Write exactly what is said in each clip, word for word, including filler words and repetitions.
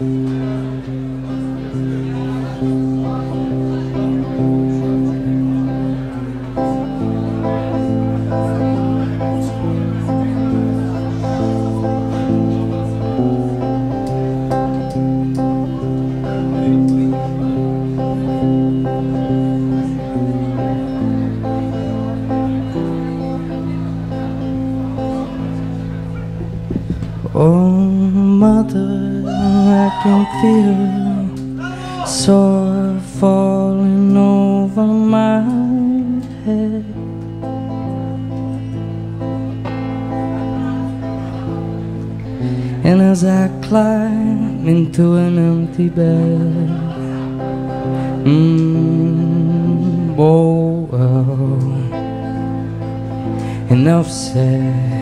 Oh, mother, I can feel sore falling over my head. And as I climb into an empty bed, mm, oh, oh, enough said.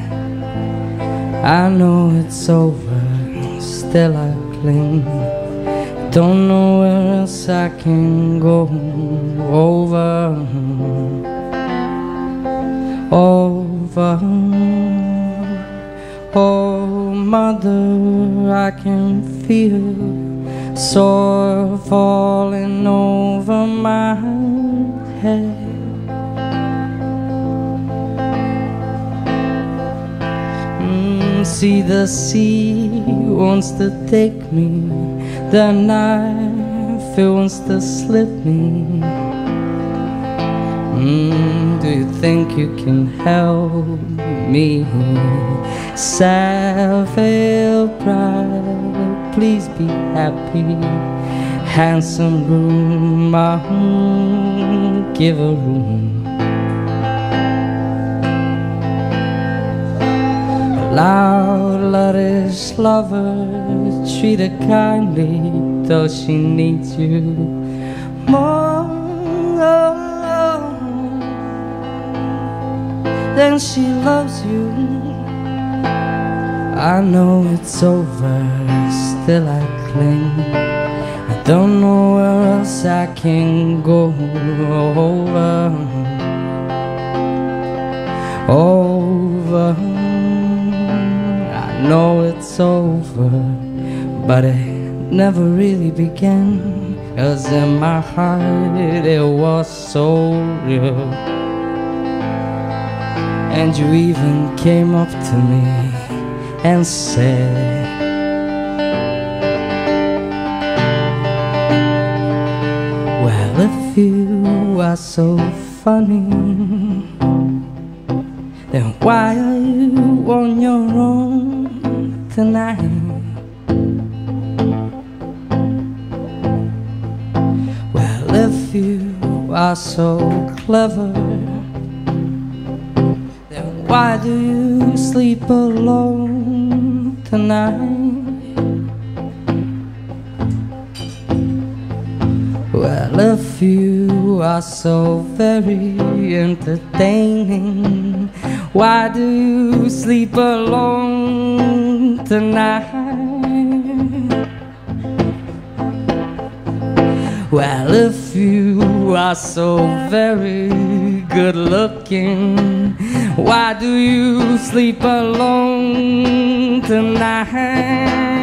I know it's over, still I cling. Don't know where else I can go. Over, over. Oh, mother, I can feel sore falling over my head. See, the sea wants to take me, the knife, it wants to slip me. Mm, do you think you can help me? Savile pride, please be happy. Handsome groom, I'll give a room. Loud, luddish lover, treat her kindly, though she needs you more than she loves you. I know it's over, still I cling. I don't know where else I can go. Over, over. I know it's over, but it never really began. 'Cause in my heart it was so real. And you even came up to me and said, well, if you are so funny, then why are you on your own tonight? Well, if you are so clever, then why do you sleep alone tonight? Well, if you are so very entertaining, why do you sleep alone tonight? Well, if you are so very good looking, why do you sleep alone tonight?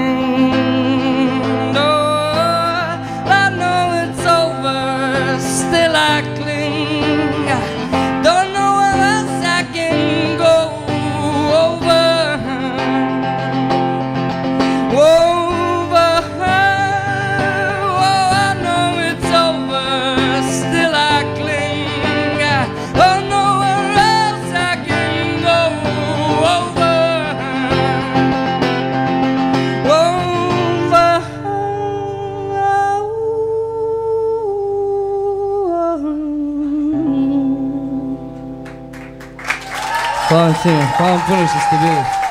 Still I cling. Don't know where else I can go. Over, over. Oh, I know it's over. Still I cling. Don't know where else I can go. Over, over. Hvala vam svima, hvala vam puno što ste bili.